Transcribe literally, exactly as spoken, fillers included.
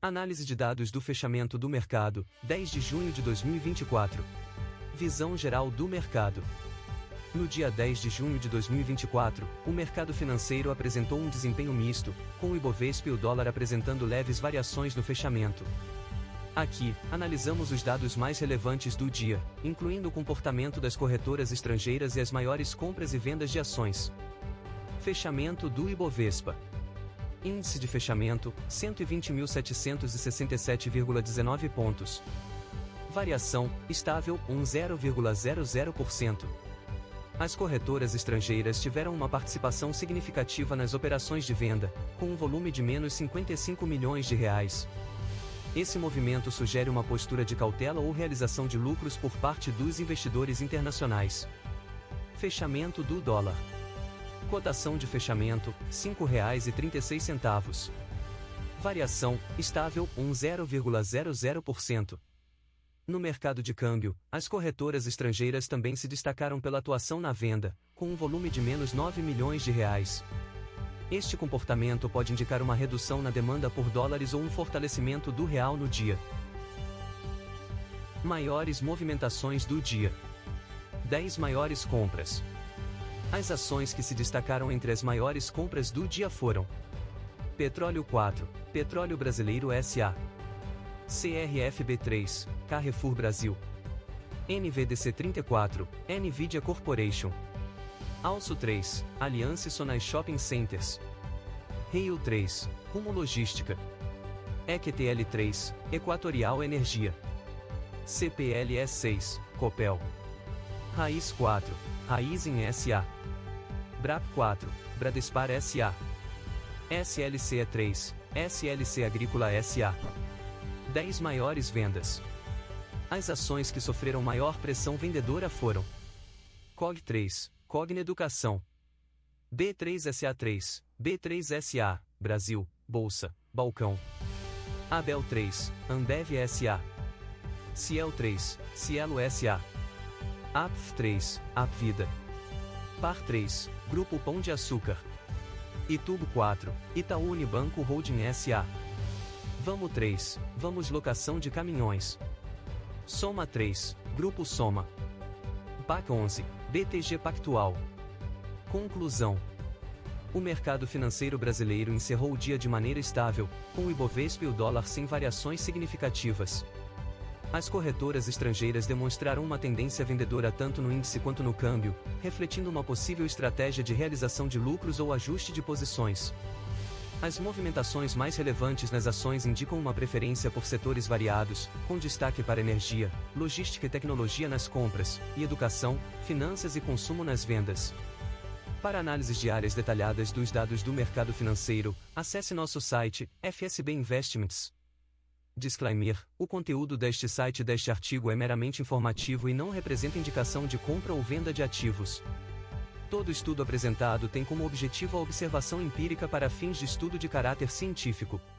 Análise de dados do fechamento do mercado, dez de junho de dois mil e vinte e quatro. Visão geral do mercado. No dia dez de junho de dois mil e vinte e quatro, o mercado financeiro apresentou um desempenho misto, com o Ibovespa e o dólar apresentando leves variações no fechamento. Aqui, analisamos os dados mais relevantes do dia, incluindo o comportamento das corretoras estrangeiras e as maiores compras e vendas de ações. Fechamento do Ibovespa. Índice de fechamento, cento e vinte mil setecentos e sessenta e sete vírgula dezenove pontos. Variação, estável, zero vírgula zero zero por cento. As corretoras estrangeiras tiveram uma participação significativa nas operações de venda, com um volume de menos cinquenta e cinco milhões de reais. Esse movimento sugere uma postura de cautela ou realização de lucros por parte dos investidores internacionais. Fechamento do dólar. Cotação de fechamento, cinco reais e trinta e seis centavos. Variação, estável, zero vírgula zero zero por cento. No mercado de câmbio, as corretoras estrangeiras também se destacaram pela atuação na venda, com um volume de menos nove milhões de reais. Este comportamento pode indicar uma redução na demanda por dólares ou um fortalecimento do real no dia. Maiores movimentações do dia. dez maiores compras. As ações que se destacaram entre as maiores compras do dia foram: Petróleo quatro, Petróleo Brasileiro S A C R F B três, Carrefour Brasil N V D C trinta e quatro, Nvidia Corporation Alço três, Aliança Sonai Shopping Centers Rio três, Rumo Logística E Q T L três, Equatorial Energia C P L S seis, Copel Raiz quatro, Raizen S A Brap quatro, Bradespar S A S L C E três, S L C Agrícola S A dez maiores vendas. As ações que sofreram maior pressão vendedora foram: C O G três, Cogna Educação B três S A três, B três S A, Brasil, Bolsa, Balcão Abel três, Ambev S A Ciel três, Cielo S A A P F três, Apvida Par três, Grupo Pão de Açúcar Itubo quatro, Itaú Unibanco Holding S A Vamo três, Vamos Locação de Caminhões Soma três, Grupo Soma P A C onze, B T G Pactual. Conclusão: o mercado financeiro brasileiro encerrou o dia de maneira estável, com o Ibovespa e o dólar sem variações significativas. As corretoras estrangeiras demonstraram uma tendência vendedora tanto no índice quanto no câmbio, refletindo uma possível estratégia de realização de lucros ou ajuste de posições. As movimentações mais relevantes nas ações indicam uma preferência por setores variados, com destaque para energia, logística e tecnologia nas compras, e educação, finanças e consumo nas vendas. Para análises diárias detalhadas dos dados do mercado financeiro, acesse nosso site, F S B Investments. Disclaimer: o conteúdo deste site e deste artigo é meramente informativo e não representa indicação de compra ou venda de ativos. Todo estudo apresentado tem como objetivo a observação empírica para fins de estudo de caráter científico.